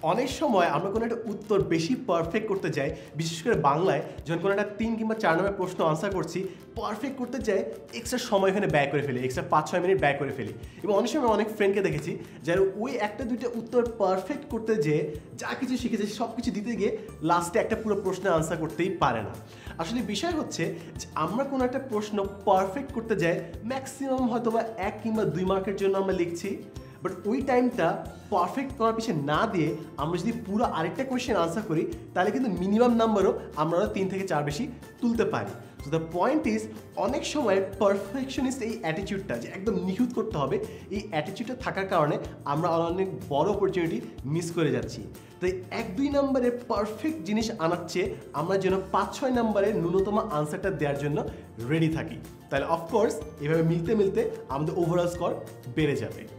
অনেক সময় আমরা কোনো একটা উত্তর বেশি পারফেক্ট করতে যাই, বিশেষ করে বাংলায় যখন কোনো একটা 3 কিংবা 4 নম্বরের প্রশ্ন আনসার করছি, পারফেক্ট করতে যাই এক্সট্রা সময় এখানে ব্যয় করে ফেলি, এক্সট্রা 5-6 মিনিট ব্যয় করে ফেলি। এবং অনেক সময় অনেক ফ্রেন্ডকে দেখেছি যারা ওই একটা দুইটা উত্তর পারফেক্ট করতে যেয়ে যা কিছু শিখেছে সব কিছু দিতে গিয়ে লাস্টে একটা পুরো প্রশ্নের আনসার করতেই পারে না। আসলে বিষয় হচ্ছে যে আমরা কোনো একটা প্রশ্ন পারফেক্ট করতে যাই ম্যাক্সিমাম হয়তো বা 1 কিংবা 2 মার্কের জন্য আমরা লিখছি, বাট ওই টাইমটা পারফেক্ট করার পিছনে না দিয়ে আমরা যদি পুরো আরেকটা কোয়েশ্চেন আনসার করি তাহলে কিন্তু মিনিমাম নাম্বারও আমরা 3 থেকে 4 বেশি তুলতে পারি। সো দ্য পয়েন্ট ইজ, অনেক সময় পারফেকশনিস্ট এই অ্যাটিটিউডটা যে একদম নিখুঁত করতে হবে, এই অ্যাটিটিউডটা থাকার কারণে আমরা অনেক বড় অপরচুনিটি মিস করে যাচ্ছি। তাই 1-2 নম্বরের পারফেক্ট জিনিস আনার চেয়ে আমরা যেন 5-6 নম্বরের ন্যূনতম আনসারটা দেওয়ার জন্য রেডি থাকি, তাহলে অফকোর্স এভাবে মিলতে মিলতে আমাদের ওভারঅল স্কোর বেড়ে যাবে।